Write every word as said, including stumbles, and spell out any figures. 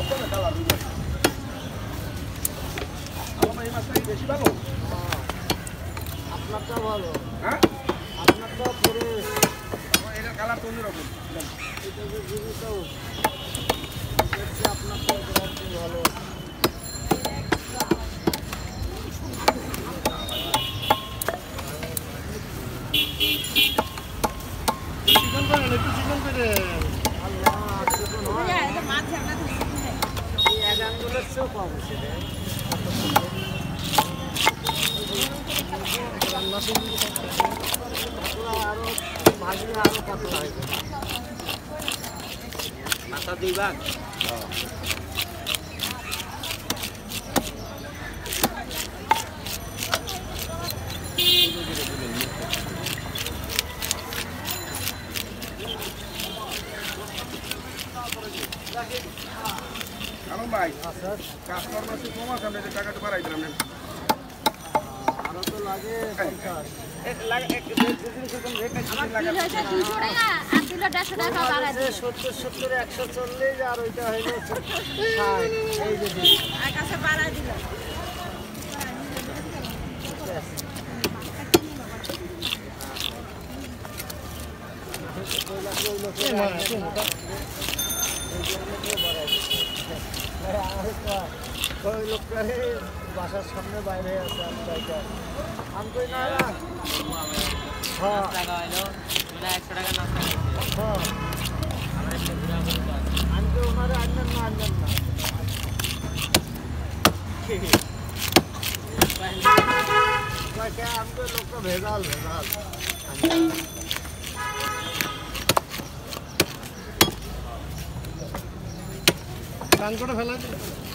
বেশি ভালো আপনারটা ভালো হ্যাঁ আপনারটা ফ্রেশ এটার কালার তো অন্যরকম এটা যে জীবিতও দেখছি আপনারটা গ্যারান্টি ভালো চিকেন করেন একটু চিকেন করেন আল্লাহ চিকেন হয় এই এক আঙ্গুলের চেয়েও কম সেটা রান্না শুরু আরো ভাজলে আরো পাতলা হয়ে যাবে মাথা দুই ভাগ কারণ ভাই কাস্টমার আছে কম আছে আমরা টাকাটা বাড়াই দিলাম আরো তো লাগে পঞ্চাশ সত্তর সত্তর একশো চল্লিশ আর ওইটা হইলো এই যে ওই লোকটারে বাসার সামনে বাইরে আছে আমি বাইটা আমি কই না হ্যাঁ টাকা হইলো একশো টাকা নাস্তা হ্যাঁ আমি তো ওনারে আনবেন না আনবেন না আমি তো লোকটা ভেজাল ভেজাল কান করে ফেলা